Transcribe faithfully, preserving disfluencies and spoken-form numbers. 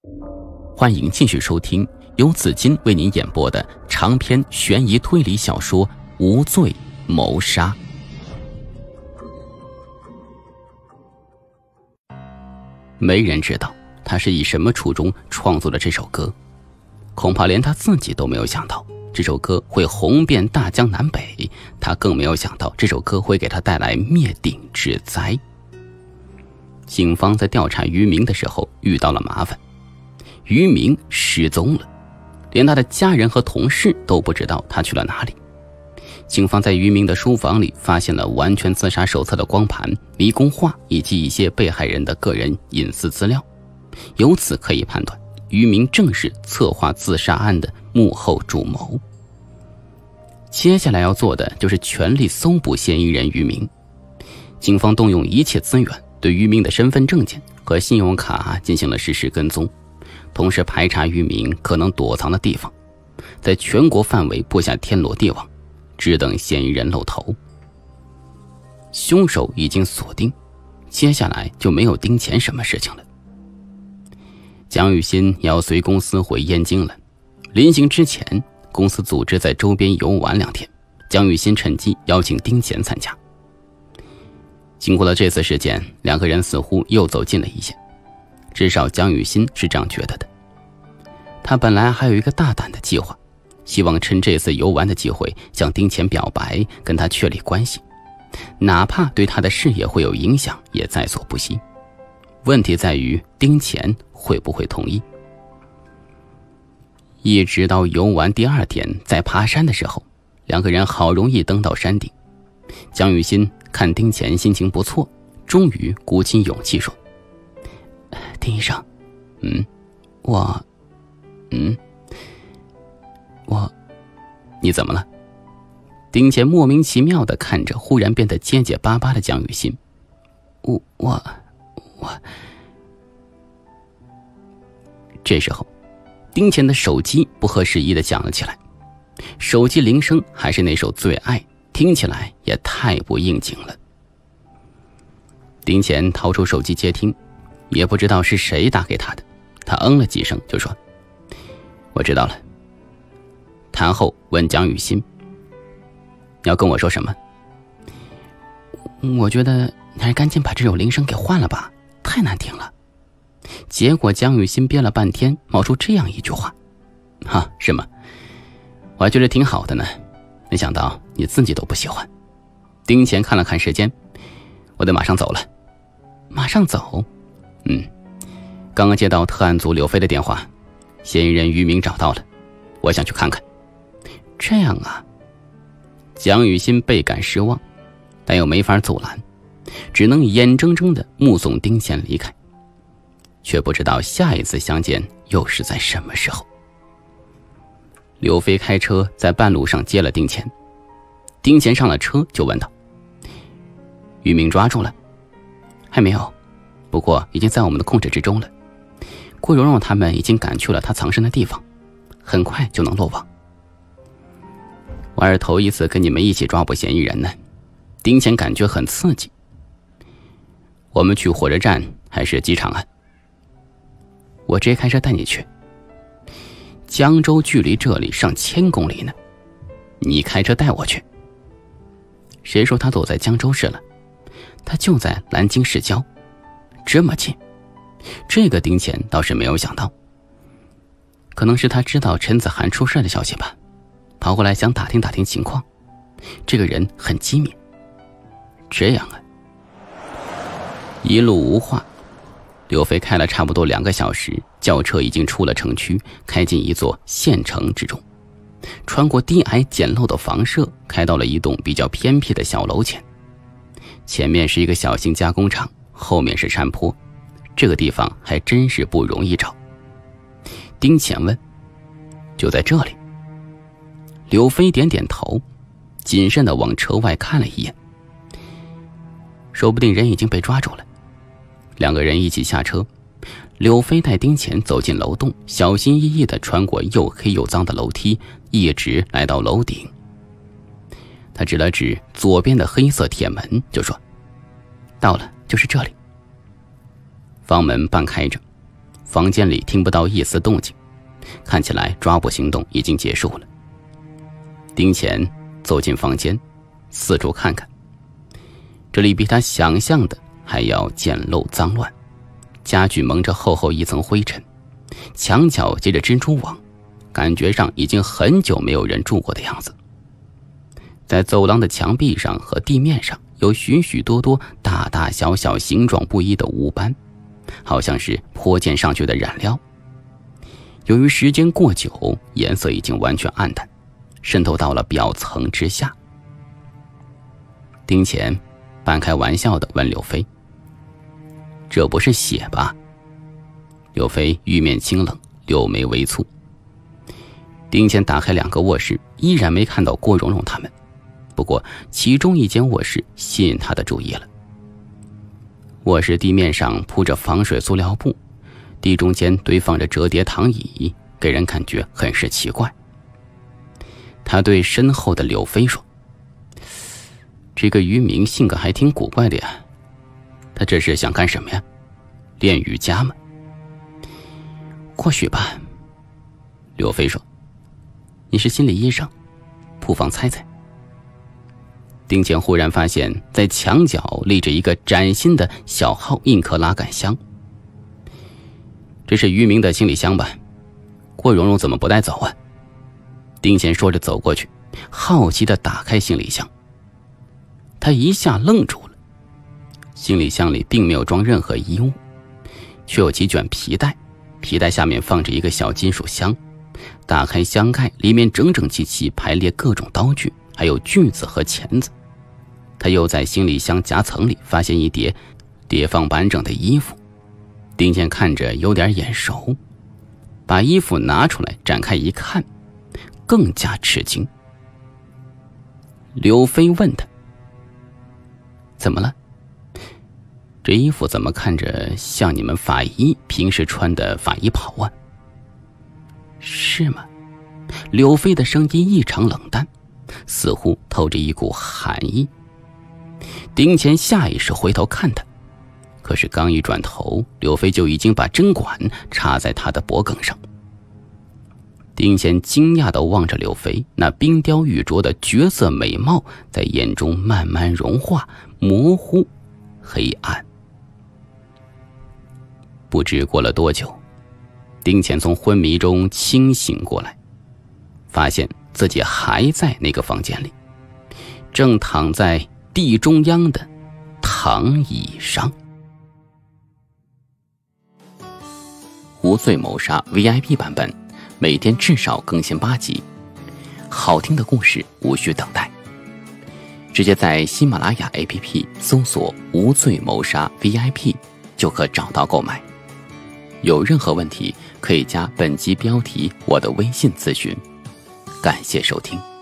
欢迎继续收听由紫金为您演播的长篇悬疑推理小说《无罪谋杀》。没人知道他是以什么初衷创作了这首歌，恐怕连他自己都没有想到这首歌会红遍大江南北，他更没有想到这首歌会给他带来灭顶之灾。警方在调查于明的时候遇到了麻烦，于明失踪了，连他的家人和同事都不知道他去了哪里。警方在于明的书房里发现了完全自杀手册的光盘、迷宫画以及一些被害人的个人隐私资料，由此可以判断于明正是策划自杀案的幕后主谋。接下来要做的就是全力搜捕嫌疑人于明。警方动用一切资源，对于明的身份证件和信用卡进行了实时跟踪，同时排查于明可能躲藏的地方，在全国范围布下天罗地网，只等嫌疑人露头。凶手已经锁定，接下来就没有丁钱什么事情了。蒋雨欣要随公司回燕京了，临行之前，公司组织在周边游玩两天，蒋雨欣趁机邀请丁钱参加。经过了这次事件，两个人似乎又走近了一些，至少蒋雨欣是这样觉得的。他本来还有一个大胆的计划，希望趁这次游玩的机会向丁钱表白，跟他确立关系，哪怕对他的事业会有影响也在所不惜。问题在于丁钱会不会同意。一直到游玩第二天，在爬山的时候，两个人好容易登到山顶。蒋雨欣看丁钱心情不错，终于鼓起勇气说：丁医生，嗯，我嗯我你怎么了？丁钱莫名其妙地看着忽然变得结结巴巴的蒋雨欣。我我我这时候丁钱的手机不合时宜地响了起来，手机铃声还是那首最爱，听起来也太不应景了。丁钱掏出手机接听，也不知道是谁打给他的，他嗯了几声就说：我知道了。谈后问蒋雨欣：要跟我说什么？我觉得你还是赶紧把这首铃声给换了吧，太难听了。结果蒋雨欣憋了半天，冒出这样一句话：哈，是吗？我还觉得挺好的呢，没想到你自己都不喜欢。丁钱看了看时间，我得马上走了。马上走？嗯，刚刚接到特案组刘飞的电话，嫌疑人于明找到了，我想去看看。这样啊。蒋雨欣倍感失望，但又没法阻拦，只能眼睁睁地目送丁钱离开，却不知道下一次相见又是在什么时候。刘飞开车在半路上接了丁钱，丁钱上了车就问道：于明抓住了？还没有，不过已经在我们的控制之中了。顾蓉蓉他们已经赶去了他藏身的地方，很快就能落网。我还是头一次跟你们一起抓捕嫌疑人呢，丁钱感觉很刺激。我们去火车站还是机场啊？我直接开车带你去。江州距离这里上千公里呢，你开车带我去。谁说他躲在江州市了？他就在南京市郊，这么近。这个丁钱倒是没有想到，可能是他知道陈子涵出事的消息吧，跑过来想打听打听情况。这个人很机敏。这样啊。一路无话，刘飞开了差不多两个小时，轿车已经出了城区，开进一座县城之中，穿过低矮简陋的房舍，开到了一栋比较偏僻的小楼前。前面是一个小型加工厂，后面是山坡，这个地方还真是不容易找。丁钱问：就在这里？刘飞点点头，谨慎地往车外看了一眼，说不定人已经被抓住了。两个人一起下车，柳飞带丁钱走进楼栋，小心翼翼地穿过又黑又脏的楼梯，一直来到楼顶。他指了指左边的黑色铁门，就说：到了，就是这里。房门半开着， 房间里听不到一丝动静，看起来抓捕行动已经结束了。丁乾走进房间，四处看看，这里比他想象的还要简陋脏乱，家具蒙着厚厚一层灰尘，墙角结着蜘蛛网，感觉上已经很久没有人住过的样子。在走廊的墙壁上和地面上有许许多多大大小小形状不一的污斑，好像是泼溅上去的染料。由于时间过久，颜色已经完全暗淡，渗透到了表层之下。丁乾半开玩笑地问柳飞：“这不是血吧？”柳飞玉面清冷，柳眉微蹙。丁乾打开两个卧室，依然没看到郭蓉蓉他们，不过其中一间卧室吸引他的注意了。卧室地面上铺着防水塑料布，地中间堆放着折叠躺椅，给人感觉很是奇怪。他对身后的柳飞说：“这个渔民性格还挺古怪的呀，他这是想干什么呀？练瑜伽吗？”“或许吧。”柳飞说。“你是心理医生，不妨猜猜。”丁乾忽然发现在墙角立着一个崭新的小号硬壳拉杆箱。“这是渔民的行李箱吧？郭蓉蓉怎么不带走啊？”丁乾说着走过去，好奇地打开行李箱。他一下愣住了，行李箱里并没有装任何衣物，却有几卷皮带，皮带下面放着一个小金属箱，打开箱盖，里面整整齐齐排列各种刀具，还有锯子和钳子。他又在行李箱夹层里发现一叠叠放完整的衣服，丁乾看着有点眼熟，把衣服拿出来展开一看，更加吃惊。刘飞问他：“怎么了？这衣服怎么看着像你们法医平时穿的法医袍啊？”“是吗？”刘飞的声音异常冷淡，似乎透着一股寒意。丁乾下意识回头看他，可是刚一转头，刘飞就已经把针管插在他的脖梗上。丁乾惊讶地望着刘飞，那冰雕玉琢的绝色美貌在眼中慢慢融化，模糊黑暗。不知过了多久，丁乾从昏迷中清醒过来，发现自己还在那个房间里，正躺在地中央的躺椅上。无罪谋杀 V I P 版本，每天至少更新八集，好听的故事无需等待，直接在喜马拉雅 A P P 搜索无罪谋杀 V I P 就可找到购买。有任何问题可以加本集标题我的微信咨询。感谢收听。